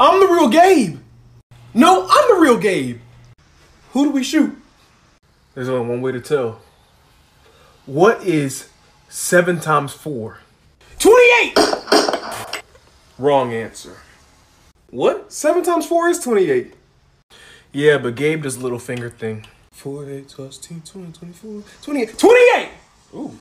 I'm the real Gabe. No, I'm the real Gabe. Who do we shoot? There's only one way to tell. What is 7 times 4? 28! Wrong answer. What? 7 times 4 is 28. Yeah, but Gabe does little finger thing. 4, 8, 12, 16, 20, 24, 28. 28! Ooh.